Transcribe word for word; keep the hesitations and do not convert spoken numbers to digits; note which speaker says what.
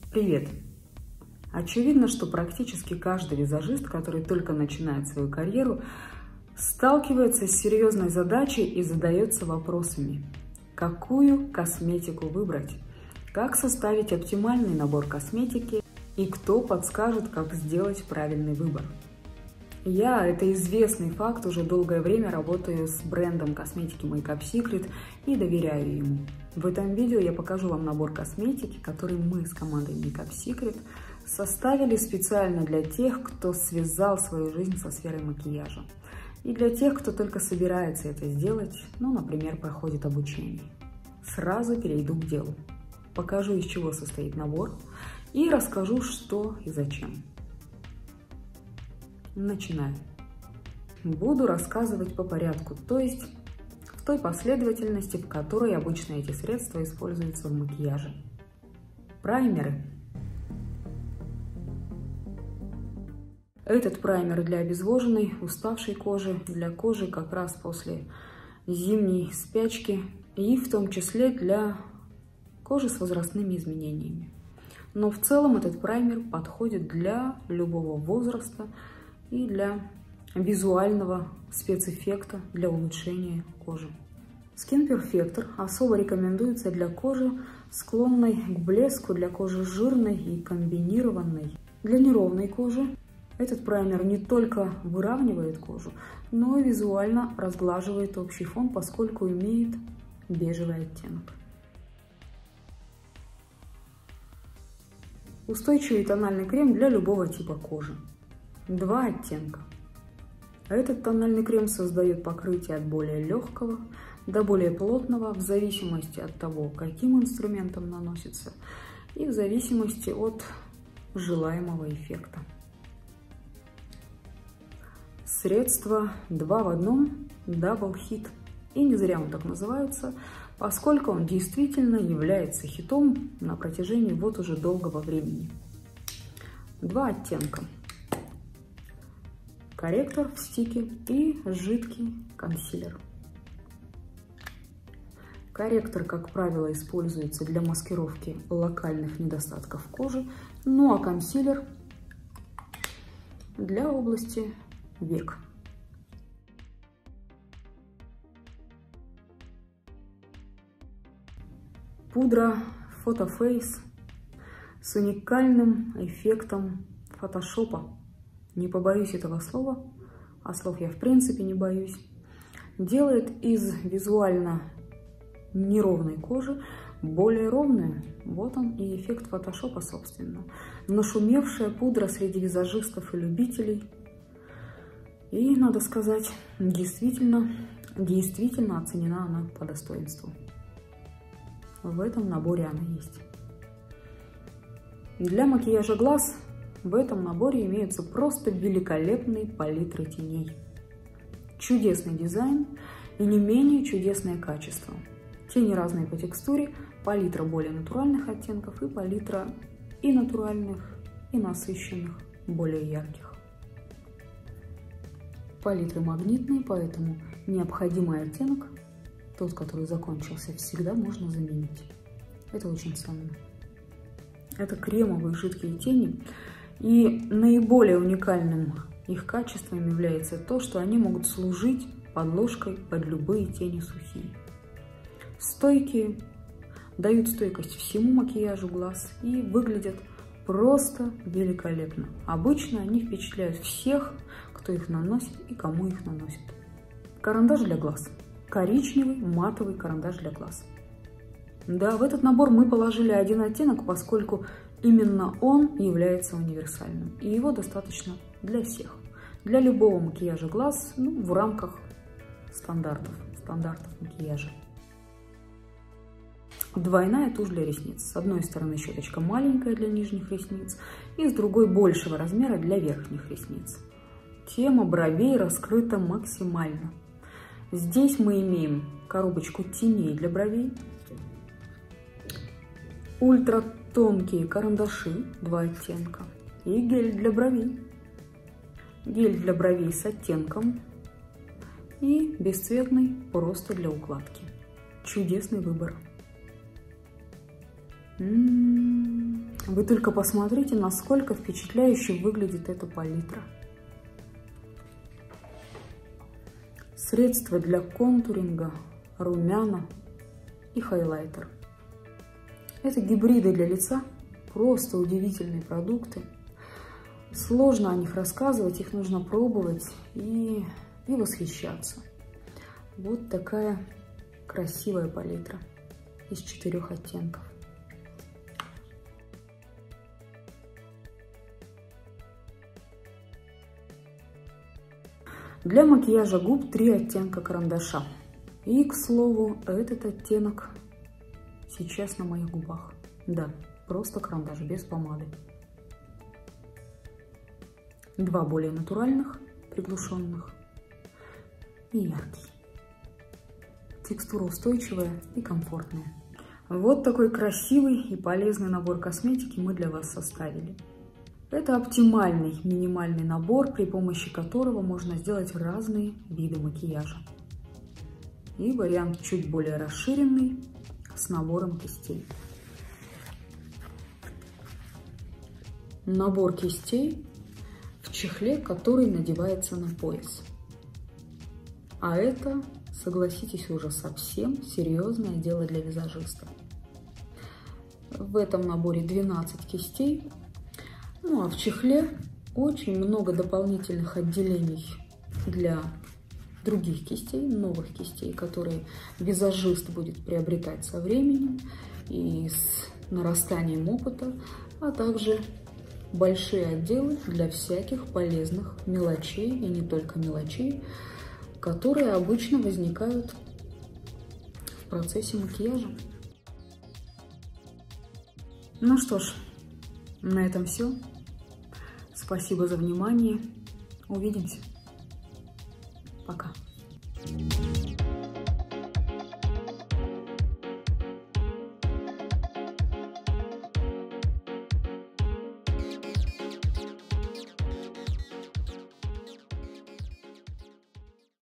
Speaker 1: Привет! Очевидно, что практически каждый визажист, который только начинает свою карьеру, сталкивается с серьезной задачей и задается вопросами. Какую косметику выбрать? Как составить оптимальный набор косметики? И кто подскажет, как сделать правильный выбор? Я, это известный факт, уже долгое время работаю с брендом косметики Makeup Secret и доверяю ему. В этом видео я покажу вам набор косметики, который мы с командой Makeup Secret составили специально для тех, кто связал свою жизнь со сферой макияжа. И для тех, кто только собирается это сделать, ну, например, проходит обучение. Сразу перейду к делу. Покажу, из чего состоит набор, и расскажу, что и зачем. Начинаем. Буду рассказывать по порядку, то есть в той последовательности, в которой обычно эти средства используются в макияже. Праймеры. Этот праймер для обезвоженной, уставшей кожи, для кожи как раз после зимней спячки и в том числе для кожи с возрастными изменениями. Но в целом этот праймер подходит для любого возраста и для визуального спецэффекта для улучшения кожи. Skin Perfector особо рекомендуется для кожи, склонной к блеску, для кожи жирной и комбинированной. Для неровной кожи этот праймер не только выравнивает кожу, но и визуально разглаживает общий фон, поскольку имеет бежевый оттенок. Устойчивый тональный крем для любого типа кожи. Два оттенка. Этот тональный крем создает покрытие от более легкого до более плотного в зависимости от того, каким инструментом наносится, и в зависимости от желаемого эффекта. Средство два в одном Double Hit. И не зря он так называется, поскольку он действительно является хитом на протяжении вот уже долгого времени. Два оттенка. Корректор в стике и жидкий консилер. Корректор, как правило, используется для маскировки локальных недостатков кожи, ну а консилер для области век. Пудра Photo Face с уникальным эффектом фотошопа. Не побоюсь этого слова, а слов я в принципе не боюсь. Делает из визуально неровной кожи более ровную. Вот он и эффект фотошопа, собственно. Нашумевшая пудра среди визажистов и любителей. И, надо сказать, действительно, действительно оценена она по достоинству. В этом наборе она есть. Для макияжа глаз в этом наборе имеются просто великолепные палитры теней. Чудесный дизайн и не менее чудесное качество. Тени разные по текстуре, палитра более натуральных оттенков и палитра и натуральных, и насыщенных, более ярких. Палитры магнитные, поэтому необходимый оттенок, тот, который закончился, всегда можно заменить. Это очень ценно. Это кремовые жидкие тени. И наиболее уникальным их качеством является то, что они могут служить подложкой под любые тени сухие. Стойкие, дают стойкость всему макияжу глаз и выглядят просто великолепно. Обычно они впечатляют всех, кто их наносит и кому их наносит. Карандаш для глаз. Коричневый матовый карандаш для глаз. Да, в этот набор мы положили один оттенок, поскольку именно он является универсальным. И его достаточно для всех. Для любого макияжа глаз, ну, в рамках стандартов, стандартов макияжа. Двойная тушь для ресниц. С одной стороны щеточка маленькая для нижних ресниц, и с другой большего размера для верхних ресниц. Тема бровей раскрыта максимально. Здесь мы имеем коробочку теней для бровей, ультратонкие карандаши, два оттенка, и гель для бровей. Гель для бровей с оттенком и бесцветный просто для укладки. Чудесный выбор. М-м-м, Вы только посмотрите, насколько впечатляюще выглядит эта палитра. Средства для контуринга, румяна и хайлайтер. Это гибриды для лица, просто удивительные продукты. Сложно о них рассказывать, их нужно пробовать и, и восхищаться. Вот такая красивая палитра из четырех оттенков. Для макияжа губ три оттенка карандаша. И, к слову, этот оттенок сейчас на моих губах. Да, просто карандаш, без помады. Два более натуральных, приглушенных и яркий. Текстура устойчивая и комфортная. Вот такой красивый и полезный набор косметики мы для вас составили. Это оптимальный минимальный набор, при помощи которого можно сделать разные виды макияжа. И вариант чуть более расширенный с набором кистей. Набор кистей в чехле, который надевается на пояс. А это, согласитесь, уже совсем серьезное дело для визажиста. В этом наборе двенадцать кистей. Ну а в чехле очень много дополнительных отделений для других кистей, новых кистей, которые визажист будет приобретать со временем и с нарастанием опыта, а также большие отделы для всяких полезных мелочей, и не только мелочей, которые обычно возникают в процессе макияжа. Ну что ж, на этом все. Спасибо за внимание. Увидимся. Пока.